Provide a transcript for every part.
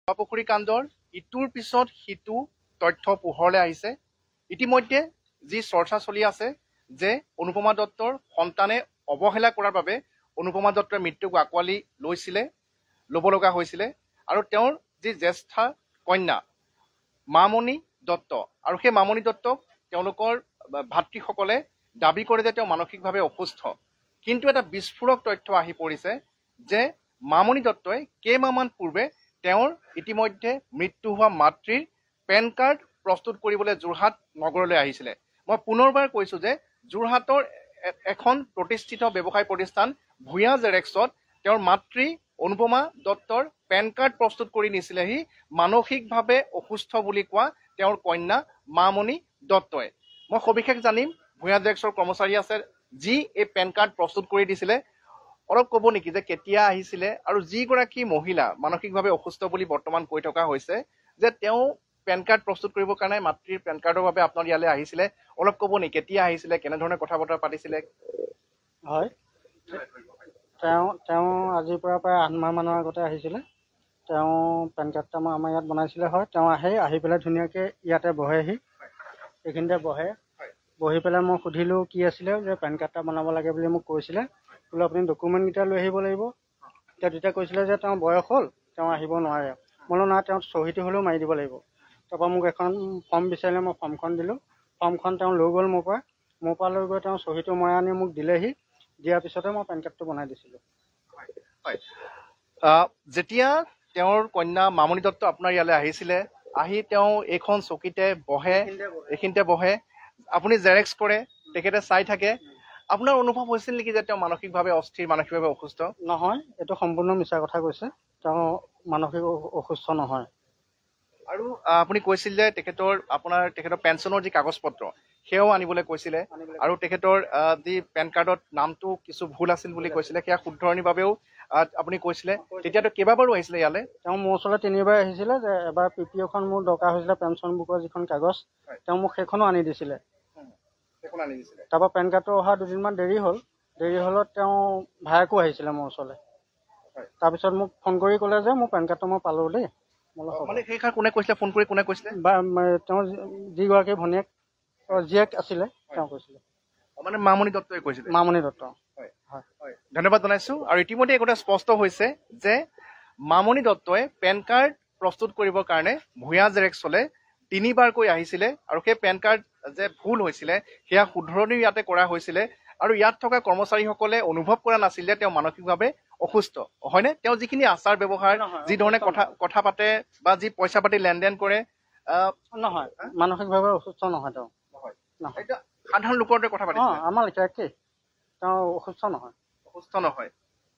পুখুৰী কাণ্ডৰ ইটোৰ পিছত সিটো তথ্য পোহৰলৈ আহিছে। ইতিমধ্যে যি চৰ্চা চলি আছে যে অনুপমা দত্তৰ সন্তানে অৱহেলা কৰাৰ বাবে অনুপমা দত্তৰ মৃত্যুক আঁকোৱালি ল'ব লগা হৈছিলে আৰু তেওঁৰ যি জ্যেষ্ঠ কন্যা মামণি দত্ত আৰু সেই মামণি দত্তক তেওঁলোকৰ ভাতৃসকলে দাবী কৰে যে তেওঁ মানসিকভাৱে অসুস্থ। কিন্তু এটা বিস্ফোৰক তথ্য আহি পৰিছে যে মামণি দত্তই কেইমাহমান পূৰ্বে তেওঁৰ ইতিমধ্যে মৃত্যু হোৱা মাতৃৰ পেন কাৰ্ড প্ৰস্তুত কৰিবলৈ যোৰহাট নগৰলৈ আহিছিলে। মই পুনৰবাৰ কৈছো যে যোৰহাটৰ এখন প্ৰতিষ্ঠিত ব্যৱসায় প্ৰতিষ্ঠান ভূঞা জেৰেক্সত তেওঁৰ মাতৃ অনুপমা দত্তৰ পেন কাৰ্ড প্ৰস্তুত কৰি নিছিলেহি মানসিকভাৱে অসুস্থ বুলি কোৱা তেওঁৰ কন্যা মামণি দত্তই। মই সবিশেষ জানিম ভূঞা জেৰেক্সৰ কৰ্মচাৰী আছে যি এই পেন কাৰ্ড প্ৰস্তুত কৰি দিছিলে। অলপ ক'ব নেকি যে কেতিয়া আহিছিলে আৰু যিগৰাকী মহিলা মানসিকভাৱে অসুস্থ বুলি বৰ্তমান কৈ থকা হৈছে যে তেওঁ পেন কাৰ্ড প্ৰস্তুত কৰিবৰ কাৰণে মাতৃৰ পেন কাৰ্ডৰ বাবে আপোনাৰ ইয়ালৈ আহিছিলে, অলপ ক'ব নেকি কেতিয়া আহিছিলে, কেনেধৰণে কথা বতৰা পাতিছিলে? হয়, তেওঁ আজিৰ পৰা প্ৰায় 8 মাহমানৰ আগতে আহিছিলে। তেওঁ পেন কাৰ্ডটা আমাৰ ইয়াত বনাইছিলে। হয়, তেওঁ আহি পেলাই ধুনীয়াকৈ ইয়াতে বহেহি, এইখিনিতে বহি পেলাই মই সুধিলোঁ কি আছিলে, যে পেন কাৰ্ডটা বনাব লাগে বুলি মোক কৈছিলে। বোলো আপুনি ডকুমেণ্টকেইটা লৈ আহিব লাগিব। তেতিয়া কৈছিলে যে তেওঁ বয়স হ'ল, তেওঁ আহিব নোৱাৰে। বোলো নাই, তেওঁ চহীটো হ'লেও মাৰি দিব লাগিব। তাৰপৰা মোক এখন ফৰ্ম বিচাৰিলে, মই ফৰ্মখন দিলোঁ। ফৰ্মখন তেওঁ লৈ গ'ল মোৰ পৰা লৈ গৈ তেওঁ চহীটো মৰাই আনি মোক দিলেহি। দিয়াৰ পিছতে মই পেন কাৰ্ডটো বনাই দিছিলোঁ। যেতিয়া তেওঁৰ কন্যা মামণি দত্ত আপোনাৰ ইয়ালৈ আহিছিলে, আহি তেওঁ এইখন চকীতে বহে, এইখিনিতে বহে, আপুনি জেৰেক্স কৰে, তেখেতে চাই থাকে। আপোনাৰ অনুভৱ হৈছিল নেকি যে তেওঁ মানসিকভাৱে অস্থিৰ, মানসিকভাৱে অসুস্থ? নহয়, এইটো সম্পূৰ্ণ মিছা কথা কৈছে। তেওঁ মানসিক অসুস্থ নহয়। আৰু আপুনি কৈছিল যে তেখেতৰ পেঞ্চনৰ যি কাগজ পত্ৰ সেয়াও আনিবলৈ কৈছিলে আৰু তেখেতৰ যি পেন কাৰ্ডত নামটো কিছু ভুল আছিল বুলি কৈছিলে, সেয়া শুদ্ধৰণিৰ বাবেও আপুনি কৈছিলে। তেতিয়াতো কেইবাবাৰো আহিছিলে ইয়ালৈ? তেওঁ মোৰ ওচৰলৈ 3বাৰ আহিছিলে। যে এবাৰ PPOখন মোৰ দৰকাৰ হৈছিলে, পেঞ্চন বুকৰ যিখন কাগজ, তেওঁ মোক সেইখনো আনি দিছিলে। তাৰপৰা পেন কাৰ্ডটো অহা 2 দিনমান দেৰি হ'লত তেওঁ ভায়েকো আহিছিলে মোৰ ওচৰলৈ। তাৰপিছত মোক ফোন কৰি ক'লে যে মোৰ পেন কাৰ্ডটো মই পালোঁ দেই। মানে সেইষাৰ কোনে কৈছিলে, ফোন কৰি কোনে কৈছিলে? তেওঁ যিগৰাকী ভনীয়েক জীয়েক আছিলে তেওঁ কৈছিলে। মানে মামণি দত্তই কৈছিলে? মামণি দত্ত। ধন্যবাদ জনাইছো। আৰু ইতিমধ্যে এই কথা স্পষ্ট হৈছে যে মামণি দত্তই পেন কাৰ্ড প্ৰস্তুত কৰিবৰ কাৰণে ভূঞা জেৰেক্সলৈ 3বাৰকৈ আহিছিলে আৰু সেই পেন কাৰ্ড যে ভুল হৈছিলে সেয়া শুধৰণি ইয়াতে কৰা হৈছিলে। আৰু ইয়াত থকা কৰ্মচাৰীসকলে অনুভৱ কৰা নাছিল যে তেওঁ মানসিকভাৱে অসুস্থ, হয়নে? তেওঁ যিখিনি আচাৰ ব্যৱহাৰ, যি ধৰণে কথা পাতে বা যি পইচা পাতি লেনদেন কৰে, নহয়, মানসিকভাৱে অসুস্থ নহয় তেওঁ। এতিয়া সাধাৰণ লোকৰ দৰে কথা পাতিছে আমাৰ একেই। তেওঁ অসুস্থ নহয়।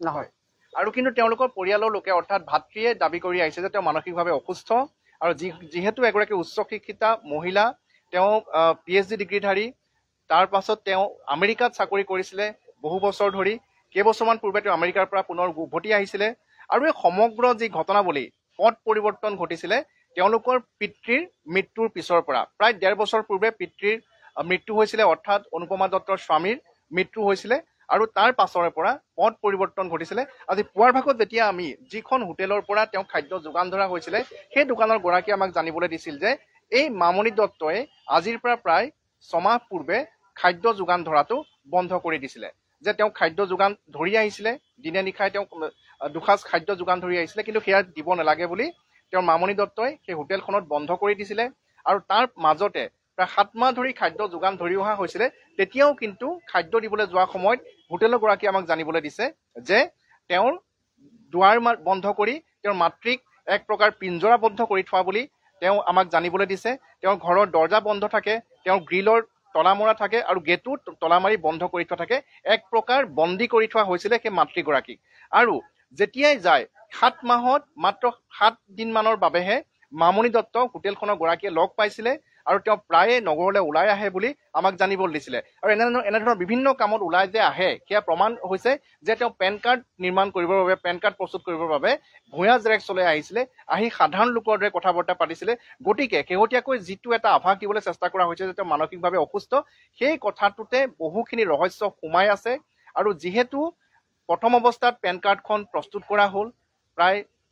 আৰু কিন্তু তেওঁলোকৰ পৰিয়ালৰ লোকে অৰ্থাৎ ভাতৃয়ে দাবী কৰি আহিছে যে তেওঁ মানসিকভাৱে অসুস্থ। আৰু যিহেতু এগৰাকী উচ্চ শিক্ষিতা মহিলা, তেওঁ PhD ডিগ্ৰীধাৰী, তাৰ পাছত তেওঁ আমেৰিকাত চাকৰি কৰিছিলে বহু বছৰ ধৰি। কেইবছৰমান পূৰ্বে তেওঁ আমেৰিকাৰ পৰা পুনৰ উভতি আহিছিলে। আৰু এই সমগ্ৰ যি ঘটনাৱলী, পথ পৰিৱৰ্তন ঘটিছিলে তেওঁলোকৰ পিতৃৰ মৃত্যুৰ পিছৰ পৰা। প্ৰায় 1.5 বছৰ পূৰ্বে পিতৃৰ মৃত্যু হৈছিলে, অৰ্থাৎ অনুপমা দত্তৰ স্বামীৰ মৃত্যু হৈছিলে। আৰু তাৰ পাছৰে পৰা পথ পৰিৱৰ্তন ঘটিছিলে। আজি পুৱাৰ ভাগত যেতিয়া আমি যিখন হোটেলৰ পৰা তেওঁ খাদ্য যোগান ধৰা হৈছিলে, সেই দোকানৰ গৰাকীয়ে আমাক জানিবলৈ দিছিল যে এই মামণি দত্তই আজিৰ পৰা প্ৰায় 6 মাহ পূৰ্বে খাদ্য যোগান ধৰাটো বন্ধ কৰি দিছিলে। যে তেওঁ খাদ্য যোগান ধৰি আহিছিলে, দিনে নিশাই তেওঁ 2 সাঁজ খাদ্য যোগান ধৰি আহিছিলে, কিন্তু সেয়া দিব নালাগে বুলি তেওঁৰ মামণি দত্তই সেই হোটেলখনত বন্ধ কৰি দিছিলে। আৰু তাৰ মাজতে প্ৰায় 7 মাহ ধৰি খাদ্য যোগান ধৰি অহা হৈছিলে। তেতিয়াও কিন্তু খাদ্য দিবলৈ যোৱা সময়ত হোটেলৰ গৰাকীয়ে আমাক জানিবলৈ দিছে যে তেওঁৰ দুৱাৰ বন্ধ কৰি তেওঁৰ মাতৃক এক প্ৰকাৰ পিঞ্জৰাবদ্ধ কৰি থোৱা বুলি তেওঁ আমাক জানিবলৈ দিছে। তেওঁৰ ঘৰৰ দৰ্জা বন্ধ থাকে, তেওঁৰ গ্ৰিলৰ তলা মৰা থাকে আৰু গেটো তলা মাৰি বন্ধ কৰি থোৱা থাকে। এক প্ৰকাৰ বন্দী কৰি থোৱা হৈছিলে সেই মাতৃগৰাকীক। আৰু যেতিয়াই যায় 7 মাহত মাত্ৰ 7 দিনমানৰ বাবেহে মামণি দত্ত হোটেলখনৰ গৰাকীয়ে লগ পাইছিলে আৰু তেওঁ প্ৰায়ে নগৰলৈ ওলাই আহে বুলি আমাক জানিবলৈ দিছিলে। আৰু এনেধৰণৰ বিভিন্ন কামত ওলাই যে আহে সেয়া প্ৰমাণ হৈছে যে তেওঁ পেন কাৰ্ড নিৰ্মাণ কৰিবৰ বাবে, পেন কাৰ্ড প্ৰস্তুত কৰিবৰ বাবে ভূঞা জেৰেক্সলৈ আহিছিলে, আহি সাধাৰণ লোকৰ দৰে কথা বতৰা পাতিছিলে। গতিকে শেহতীয়াকৈ যিটো এটা আভাস দিবলৈ চেষ্টা কৰা হৈছে যে তেওঁ মানসিকভাৱে অসুস্থ, সেই কথাটোতে বহুখিনি ৰহস্য সোমাই আছে। আৰু যিহেতু প্ৰথম অৱস্থাত পেন কাৰ্ডখন প্ৰস্তুত কৰা হ'ল প্ৰায়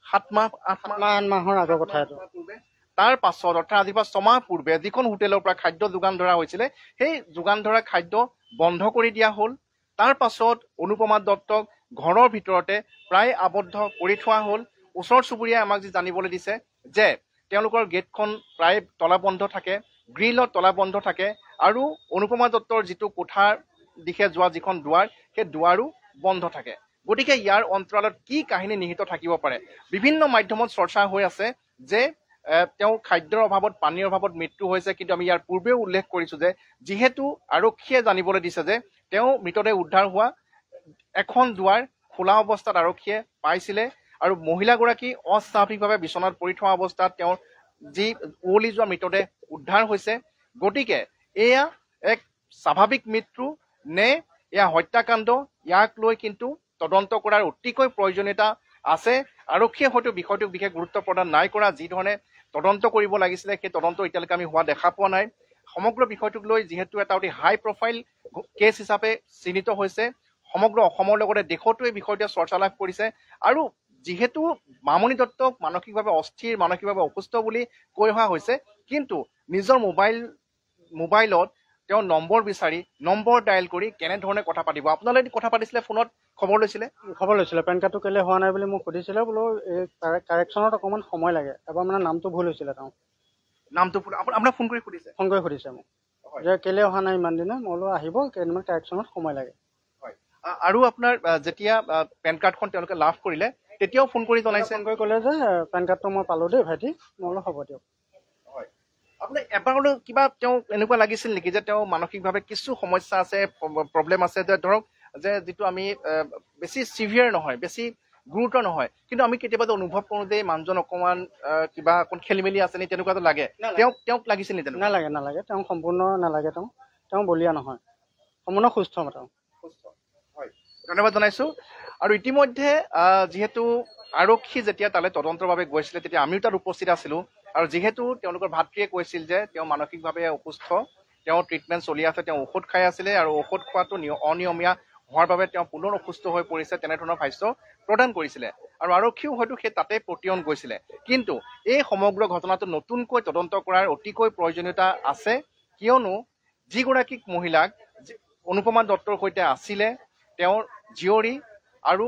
7 মাহ 8 মাহৰ আগৰ কথা এইটো। তাৰ পাছত অৰ্থাৎ আজিৰ পৰা 6 মাহ পূৰ্বে যিখন হোটেলৰ পৰা খাদ্য যোগান ধৰা হৈছিলে সেই যোগান ধৰা খাদ্য বন্ধ কৰি দিয়া হ'ল। তাৰ পাছত অনুপমা দত্তক ঘৰৰ ভিতৰতে প্ৰায় আবদ্ধ কৰি থোৱা হ'ল। ওচৰ চুবুৰীয়াই আমাক যি জানিবলৈ দিছে যে তেওঁলোকৰ গেটখন প্ৰায় তলাবন্ধ থাকে, গ্ৰিলত তলাবন্ধ থাকে আৰু অনুপমা দত্তৰ যিটো কোঠাৰ দিশে যোৱা যিখন দুৱাৰ সেই দুৱাৰো বন্ধ থাকে। গতিকে ইয়াৰ অন্তৰালত কি কাহিনী নিহিত থাকিব পাৰে? বিভিন্ন মাধ্যমত চৰ্চা হৈ আছে যে তেওঁ খাদ্যৰ অভাৱত পানীৰ অভাৱত মৃত্যু হৈছে, কিন্তু আমি ইয়াৰ পূৰ্বেও উল্লেখ কৰিছো যে যিহেতু আৰক্ষীয়ে জানিবলৈ দিছে যে তেওঁ মৃতদেহ উদ্ধাৰ হোৱা এখন দুৱাৰ খোলা অৱস্থাত আৰক্ষীয়ে পাইছিলে আৰু মহিলাগৰাকী অস্বাভাৱিকভাৱে বিচনাত পৰি থকা অৱস্থাত তেওঁৰ যি উৱলি যোৱা মৃতদেহ উদ্ধাৰ হৈছে। গতিকে এয়া এক স্বাভাৱিক মৃত্যু নে এয়া হত্যাকাণ্ড, ইয়াক লৈ কিন্তু তদন্ত কৰাৰ অতিকৈ প্ৰয়োজনীয়তা আছে। আৰক্ষীয়ে হয়তো বিষয়টোক বিশেষ গুৰুত্ব প্ৰদান নাই কৰা, যি ধৰণে তদন্ত কৰিব লাগিছিলে সেই তদন্ত এতিয়ালৈকে আমি হোৱা দেখা পোৱা নাই। সমগ্ৰ বিষয়টোক লৈ যিহেতু এটা অতি হাই প্ৰফাইল কেছ হিচাপে চিহ্নিত হৈছে, সমগ্ৰ অসমৰ লগতে দেশতো এই বিষয়টোৱে চৰ্চা লাভ কৰিছে। আৰু যিহেতু মামণি দত্তক মানসিকভাৱে অস্থিৰ, মানসিকভাৱে অসুস্থ বুলি কৈ অহা হৈছে, কিন্তু নিজৰ মোবাইলত তেওঁ নম্বৰ বিচাৰি নম্বৰ ডায়েল কৰি কেনেধৰণে কথা পাতিব? আপোনালোকে কথা পাতিছিলে, ফোনত খবৰ লৈছিলে? পেন কাৰ্ডটো কেলৈ হোৱা নাই বুলি মোক সুধিছিলে। বোলো এই কাৰেকশ্যনত অকণমান সময় লাগে। এবাৰ মানে নামটো ভুল হৈছিলে, তেওঁ নামটো আপোনাক ফোন কৰি সুধিছে মোক যে কেলৈ অহা নাই ইমান দিনে। মই বোলো আহিব, কেইদিনমান কাৰেকশ্যনত সময় লাগে। আৰু আপোনাৰ যেতিয়া পেন কাৰ্ডখন তেওঁলোকে লাভ কৰিলে তেতিয়াও ফোন কৰি জনাইছে? ক'লে যে পেন কাৰ্ডটো মই পালোঁ দেই ভাইটি। মই বোলো হ'ব দিয়ক। আপোনাৰ এবাৰলৈ কিবা তেওঁ এনেকুৱা লাগিছিল নেকি যে তেওঁ মানসিকভাৱে কিছু সমস্যা আছে, প্ৰব্লেম আছে, যে ধৰক যে যিটো আমি বেছি চিভিয়াৰ নহয়, বেছি গুৰুতৰ নহয়, কিন্তু আমি কেতিয়াবা অনুভৱ কৰোঁ যে মানুহজন অকণমান কিবা অকণ খেলি মেলি আছে নি, তেনেকুৱাটো লাগে? তেওঁক লাগিছিল নেকি? নালাগে, তেওঁ সম্পূৰ্ণ নালাগে। তেওঁ বলীয়া নহয়, সম্পূৰ্ণ সুস্থ। তেওঁ হয়, ধন্যবাদ জনাইছোঁ। আৰু ইতিমধ্যে যিহেতু আৰক্ষী যেতিয়া তালৈ তদন্তৰ বাবে গৈছিলে তেতিয়া আমিও তাত উপস্থিত আছিলোঁ। আৰু যিহেতু তেওঁলোকৰ ভাতৃয়ে কৈছিল যে তেওঁ মানসিকভাৱে অসুস্থ, তেওঁ ট্ৰিটমেণ্ট চলি আছে, তেওঁ ঔষধ খাই আছিলে আৰু ঔষধ খোৱাটো অনিয়মীয়া হোৱাৰ বাবে তেওঁ পুনৰ অসুস্থ হৈ পৰিছে, তেনেধৰণৰ ভাষ্য প্ৰদান কৰিছিলে। আৰু আৰক্ষীও হয়তো সেই তাতে পতিয়ন গৈছিলে। কিন্তু এই সমগ্ৰ ঘটনাটো নতুনকৈ তদন্ত কৰাৰ অতিকৈ প্ৰয়োজনীয়তা আছে, কিয়নো যিগৰাকী মহিলাক অনুপমা দত্তৰ সৈতে আছিলে, তেওঁৰ জীয়ৰী আৰু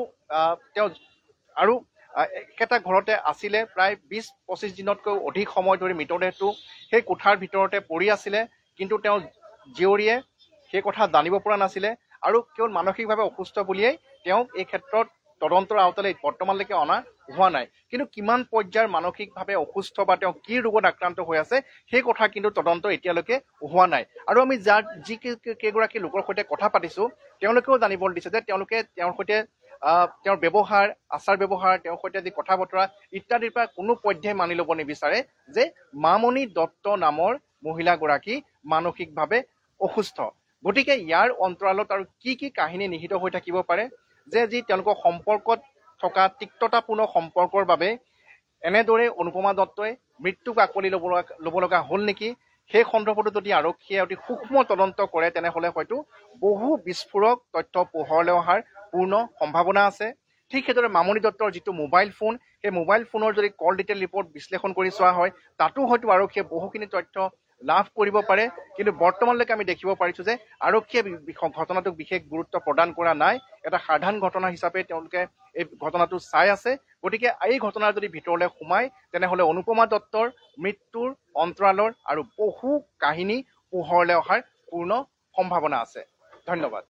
তেওঁ একেটা ঘৰতে আছিলে, প্ৰায় 20-25 দিনতকৈ অধিক সময় ধৰি মৃতদেহটো সেই কোঠাৰ ভিতৰতে পৰি আছিলে, কিন্তু তেওঁৰ জীয়ৰীয়ে সেই কথা জানিব পৰা নাছিলে আৰু কেৱল মানসিকভাৱে অসুস্থ বুলিয়েই তেওঁক এই ক্ষেত্ৰত তদন্তৰ আওতালৈ বৰ্তমানলৈকে অনা হোৱা নাই। কিন্তু কিমান পৰ্যায়ৰ মানসিকভাৱে অসুস্থ বা তেওঁ কি ৰোগত আক্ৰান্ত হৈ আছে সেই কথা কিন্তু তদন্ত এতিয়ালৈকে হোৱা নাই। আৰু আমি যি কেইগৰাকী লোকৰ সৈতে কথা পাতিছোঁ তেওঁলোকেও জানিবলৈ দিছে যে তেওঁলোকে তেওঁৰ সৈতে তেওঁৰ ব্যৱহাৰ, আচাৰ ব্যৱহাৰ, তেওঁৰ সৈতে যি কথা বতৰা ইত্যাদিৰ পৰা কোনো পধ্যেই মানি ল'ব নিবিচাৰে যে মামণি দত্ত নামৰ মহিলাগৰাকী মানসিকভাৱে অসুস্থ। গতিকে ইয়াৰ অন্তৰালত আৰু কি কাহিনী নিহিত হৈ থাকিব পাৰে যে যি তেওঁলোকৰ সম্পৰ্কত থকা তিক্ততাপূৰ্ণ সম্পৰ্কৰ বাবে এনেদৰে অনুপমা দত্তই মৃত্যুক আকোৱালি ল'ব লগা হ'ল নেকি? সেই সন্দৰ্ভতো যদি আৰক্ষীয়ে অতি সূক্ষ্ম তদন্ত কৰে তেনেহ'লে হয়তো বহু বিস্ফোৰক তথ্য পোহৰলৈ অহাৰ পূৰ্ণ সম্ভাৱনা আছে। ঠিক সেইদৰে মামণি দত্তৰ যিটো মোবাইল ফোন, সেই মোবাইল ফোনৰ যদি কল ডিটেইল ৰিপৰ্ট বিশ্লেষণ কৰি চোৱা হয় তাতো হয়তো আৰক্ষীয়ে বহুখিনি তথ্য লাভ কৰিব পাৰে। কিন্তু বৰ্তমানলৈকে আমি দেখিব পাৰিছোঁ যে আৰক্ষীয়ে ঘটনাটোক বিশেষ গুৰুত্ব প্ৰদান কৰা নাই, এটা সাধাৰণ ঘটনা হিচাপে তেওঁলোকে এই ঘটনাটো চাই আছে। গতিকে এই ঘটনাৰ যদি ভিতৰলৈ সোমায় তেনেহ'লে অনুপমা দত্তৰ মৃত্যুৰ অন্তৰালৰ আৰু বহু কাহিনী পোহৰলৈ অহাৰ পূৰ্ণ সম্ভাৱনা আছে। ধন্যবাদ।